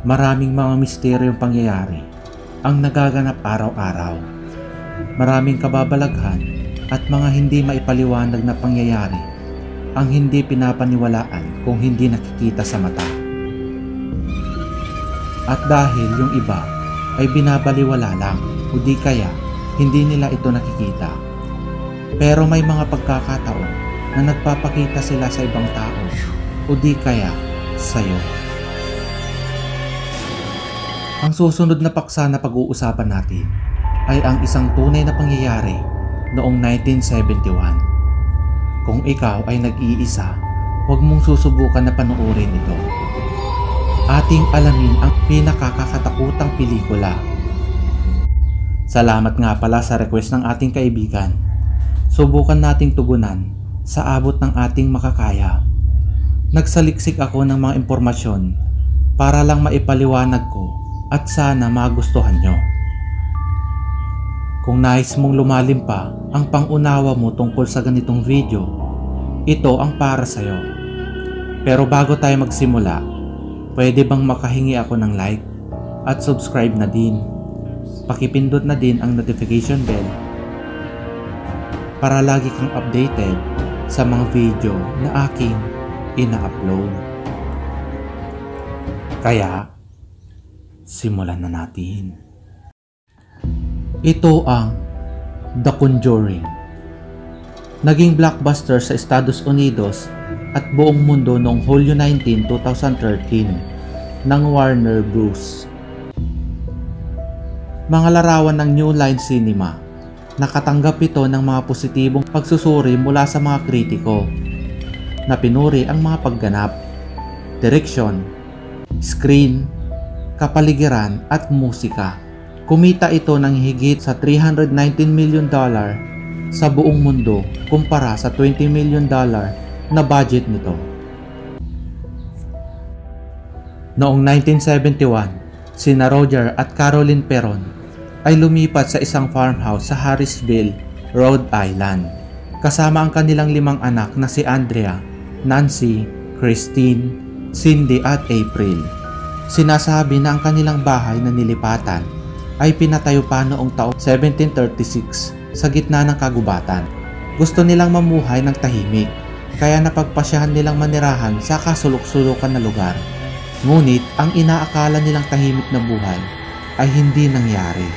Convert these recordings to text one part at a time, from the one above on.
Maraming mga misteryong pangyayari ang nagaganap araw-araw. Maraming kababalaghan at mga hindi maipaliwanag na pangyayari ang hindi pinapaniwalaan kung hindi nakikita sa mata. At dahil yung iba ay binabaliwala lang o di kaya hindi nila ito nakikita. Pero may mga pagkakataon na nagpapakita sila sa ibang tao o di kaya sa'yo. Ang susunod na paksa na pag-uusapan natin ay ang isang tunay na pangyayari noong 1971. Kung ikaw ay nag-iisa, huwag mong susubukan na panoorin ito. Ating alamin ang pinakakakatakutang pelikula. Salamat nga pala sa request ng ating kaibigan. Subukan nating tugunan sa abot ng ating makakaya. Nagsaliksik ako ng mga impormasyon para lang maipaliwanag ko at sana magustuhan nyo. Kung nais mong lumalim pa ang pangunawa mo tungkol sa ganitong video, ito ang para sa'yo. Pero bago tayo magsimula, pwede bang makahingi ako ng like at subscribe na din? Pakipindot na din ang notification bell para lagi kang updated sa mga video na aking ina-upload. Kaya, simulan na natin. Ito ang The Conjuring. Naging blockbuster sa Estados Unidos at buong mundo noong Hulyo 19, 2013 ng Warner Bros. Mga larawan ng New Line Cinema. Nakatanggap ito ng mga positibong pagsusuri mula sa mga kritiko na pinuri ang mga pagganap, direksyon, screen, kapaligiran at musika. Kumita ito ng higit sa $319 million sa buong mundo kumpara sa $20 million na budget nito. Noong 1971, sina Roger at Caroline Perron ay lumipat sa isang farmhouse sa Harrisville, Rhode Island, kasama ang kanilang 5 anak na si Andrea, Nancy, Christine, Cindy at April. Sinasabi na ang kanilang bahay na nilipatan ay pinatayo pa noong taong 1736 sa gitna ng kagubatan. Gusto nilang mamuhay ng tahimik, kaya napagpasyahan nilang manirahan sa kasulok-sulukan na lugar. Ngunit ang inaakala nilang tahimik na buhay ay hindi nangyari.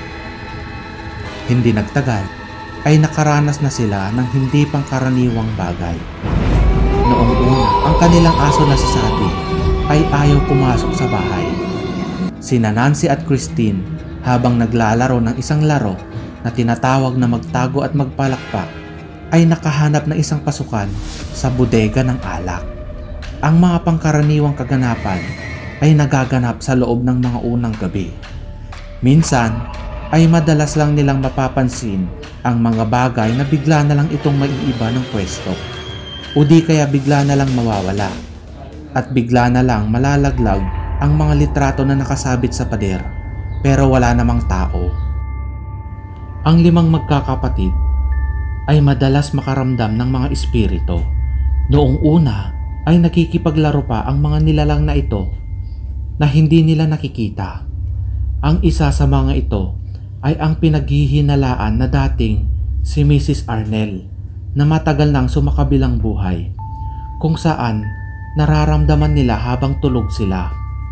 Hindi nagtagal ay nakaranas na sila ng hindi pangkaraniwang bagay. Noong una, ang kanilang aso na si Sadie ay ayaw pumasok sa bahay. Sina Nancy at Christine, habang naglalaro ng isang laro na tinatawag na magtago at magpalakpak, ay nakahanap ng isang pasukan sa bodega ng alak. Ang mga pangkaraniwang kaganapan ay nagaganap sa loob ng mga unang gabi. Minsan ay madalas lang nilang mapapansin ang mga bagay na bigla na lang itong maiiba ng pwesto o di kaya bigla na lang mawawala at bigla na lang malalaglag ang mga litrato na nakasabit sa pader pero wala namang tao. Ang 5 magkakapatid ay madalas makaramdam ng mga espiritu. Noong una ay nakikipaglaro pa ang mga nilalang na ito na hindi nila nakikita. Ang isa sa mga ito ay ang pinaghihinalaan na dating si Mrs. Arnell na matagal nang sumakabilang buhay, kung saan nararamdaman nila habang tulog sila.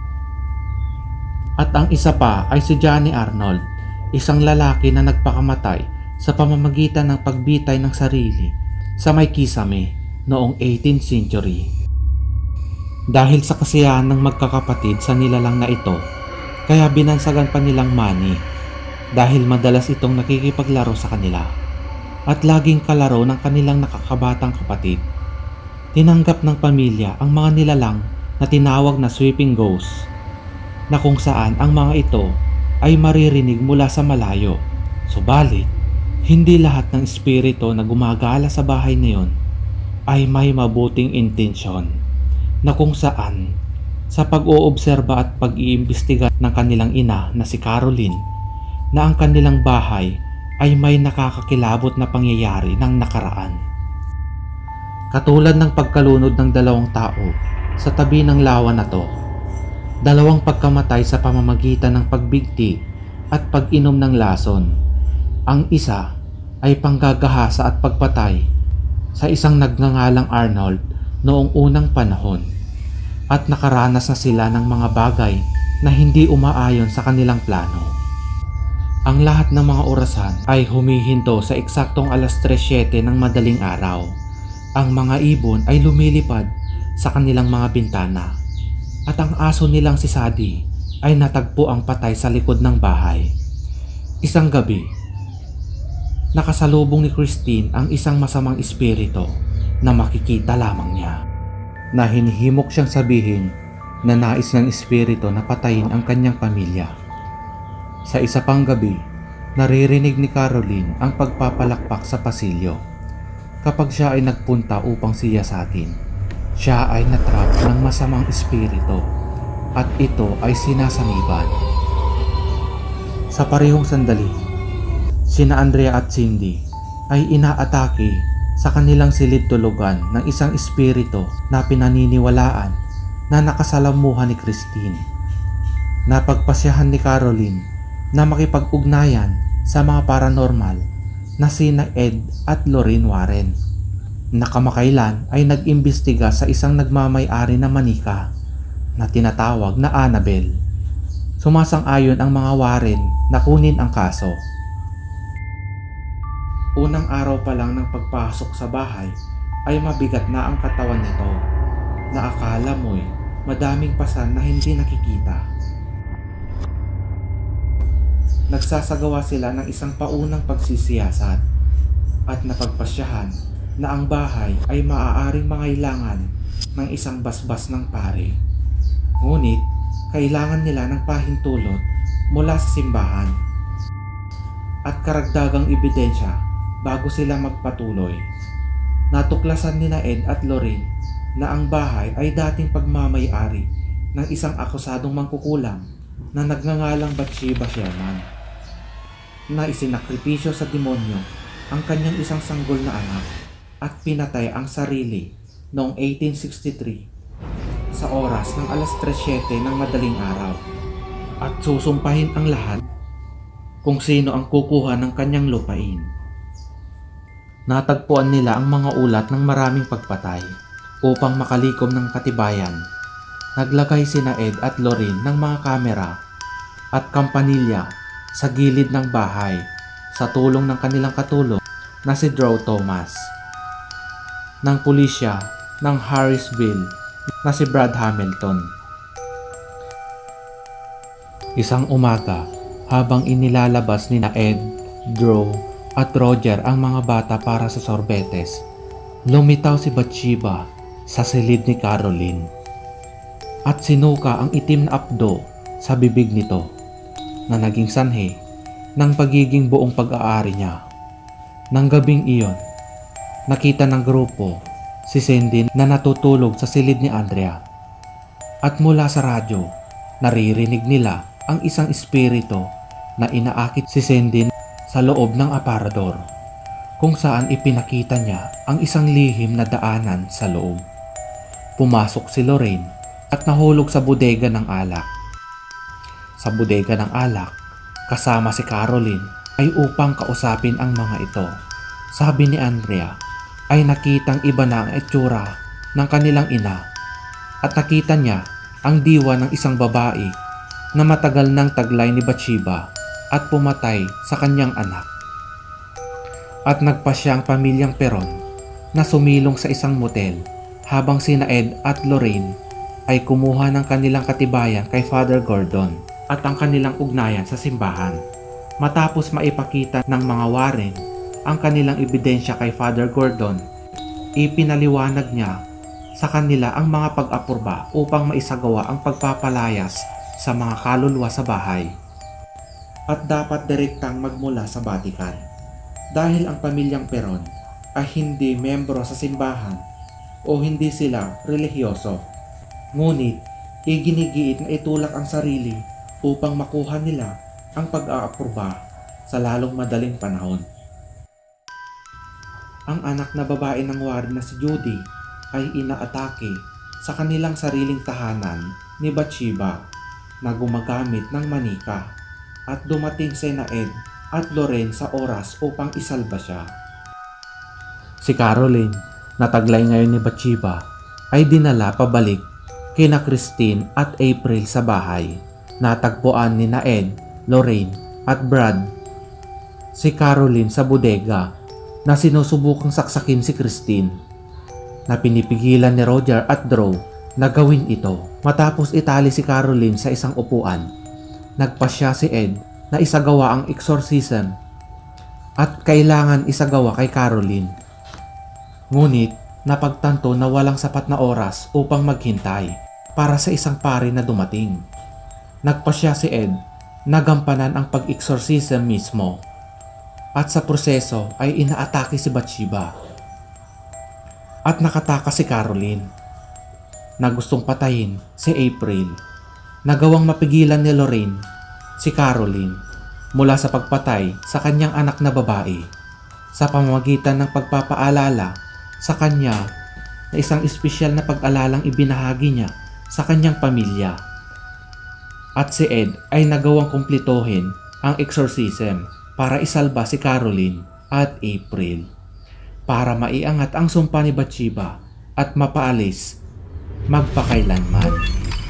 At ang isa pa ay si Johnny Arnold, isang lalaki na nagpakamatay sa pamamagitan ng pagbitay ng sarili sa may kisame noong 18th century. Dahil sa kasiyahan ng magkakapatid sa nilalang na ito, kaya binansagan pa nilang Manny dahil madalas itong nakikipaglaro sa kanila at laging kalaro ng kanilang nakakabatang kapatid. Tinanggap ng pamilya ang mga nilalang na tinawag na sweeping ghosts, na kung saan ang mga ito ay maririnig mula sa malayo. Subalit, hindi lahat ng espiritu na gumagala sa bahay na yon ay may mabuting intensyon, na kung saan sa pag-oobserba at pag-iimbestiga ng kanilang ina na si Caroline na ang kanilang bahay ay may nakakakilabot na pangyayari ng nakaraan. Katulad ng pagkalunod ng 2 tao sa tabi ng lawa na to, Dalawang pagkamatay sa pamamagitan ng pagbigti at pag-inom ng lason. Ang isa ay panggagahasa at pagpatay sa isang nagngangalang Arnold noong unang panahon, at nakaranas na sila ng mga bagay na hindi umaayon sa kanilang plano. Ang lahat ng mga orasan ay humihinto sa eksaktong alas 3:07 ng madaling araw. Ang mga ibon ay lumilipad sa kanilang mga bintana, at ang aso nilang si Sadie ay natagpo ang patay sa likod ng bahay. Isang gabi, nakasalubong ni Christine ang isang masamang espiritu na makikita lamang niya. Nahinihimok siyang sabihin na nais ng espiritu na patayin ang kanyang pamilya. Sa isa pang gabi, naririnig ni Caroline ang pagpapalakpak sa pasilyo. Kapag siya ay nagpunta upang siyasatin, siya ay natrap ng masamang espiritu at ito ay sinasangiban. Sa parehong sandali, sina Andrea at Cindy ay inaatake sa kanilang silid tulugan ng isang espiritu na pinaniniwalaan na nakasalamuhan ni Christine. Napagpasyahan ni Caroline na makipag-ugnayan sa mga paranormal na sina Ed at Lorraine Warren. Nakamakailan ay nag-imbestiga sa isang nagmamay-ari na manika na tinatawag na Annabelle. Sumasang-ayon ang mga Warren na kunin ang kaso. Unang araw pa lang ng pagpasok sa bahay ay mabigat na ang katawan nito, na akala mo'y madaming pasan na hindi nakikita. Nagsasagawa sila ng isang paunang pagsisiyasat at napagpasyahan na ang bahay ay maaaring mangailangan ng isang basbas ng pare. Ngunit kailangan nila ng pahintulot mula sa simbahan at karagdagang ebidensya bago sila magpatuloy. Natuklasan nina Ed at Lorraine na ang bahay ay dating pagmamay-ari ng isang akusadong mangkukulam na nagngangalang Bathsheba Sherman, na isinakripisyo sa demonyo ang kanyang isang sanggol na anak at pinatay ang sarili noong 1863 sa oras ng alas 3:07 ng madaling araw, at susumpahin ang lahat kung sino ang kukuha ng kanyang lupain. Natagpuan nila ang mga ulat ng maraming pagpatay. Upang makalikom ng katibayan, naglagay sina Ed at Lorraine ng mga kamera at kampanilya sa gilid ng bahay sa tulong ng kanilang katulong na si Drew Thomas, ng pulisya ng Harrisville na si Brad Hamilton. Isang umaga, habang inilalabas nina Ed, Drew at Roger ang mga bata para sa sorbetes, lumitaw si Bathsheba sa silid ni Caroline at sinuka ang itim na apdo sa bibig nito na naging sanhi ng pagiging buong pag-aari niya. Nang gabing iyon, nakita ng grupo si Cindy na natutulog sa silid ni Andrea, at mula sa radyo naririnig nila ang isang espiritu na inaakit si Cindy sa loob ng aparador, kung saan ipinakita niya ang isang lihim na daanan sa loob. Pumasok si Lorraine at nahulog sa bodega ng alak. Sa bodega ng alak, kasama si Caroline ay upang kausapin ang mga ito. Sabi ni Andrea ay nakitang iba na ang itsura ng kanilang ina, at nakita niya ang diwa ng isang babae na matagal nang taglay ni Bathsheba at pumatay sa kanyang anak. At nagpasya ang pamilyang Peron na sumilong sa isang motel habang sina Ed at Lorraine ay kumuha ng kanilang katibayan kay Father Gordon at ang kanilang ugnayan sa simbahan. Matapos maipakita ng mga Warren ang kanilang ebidensya kay Father Gordon, ipinaliwanag niya sa kanila ang mga pag-apurba upang maisagawa ang pagpapalayas sa mga kaluluwa sa bahay, at dapat direktang magmula sa Vatican dahil ang pamilyang Peron ay hindi membro sa simbahan o hindi sila relihiyoso. Ngunit iginigiit na itulak ang sarili upang makuha nila ang pag-aapruba sa lalong madaling panahon. Ang anak na babae ng Warren na si Judy ay inaatake sa kanilang sariling tahanan ni Bathsheba na gumagamit ng manika at dumating sina Ed at Lorraine sa oras upang isalba siya. Si Caroline, na taglay ngayon ni Bathsheba, ay dinala pabalik kina Christine at April sa bahay. Natagpuan ni Ed, Lorraine at Brad si Caroline sa bodega na sinusubukang saksakin si Christine, na pinipigilan ni Roger at Drew na gawin ito. Matapos itali si Caroline sa isang upuan, nagpasya si Ed na isagawa ang exorcism at kailangan isagawa kay Caroline. Ngunit napagtanto na walang sapat na oras upang maghintay para sa isang pari na dumating. Nagpasya si Ed na gampanan ang pag-exorcism mismo at sa proseso ay inaatake si Bathsheba at nakataka si Caroline na gustong patayin si April. Nagawang mapigilan ni Lorraine si Caroline mula sa pagpatay sa kanyang anak na babae sa pamamagitan ng pagpapaalala sa kanya na isang espesyal na pag-alalang ibinahagi niya sa kanyang pamilya. At si Ed ay nagawang kumplituhin ang exorcism para isalba si Caroline at April, para maiangat ang sumpa ni Bathsheba at mapaalis magpakailanman.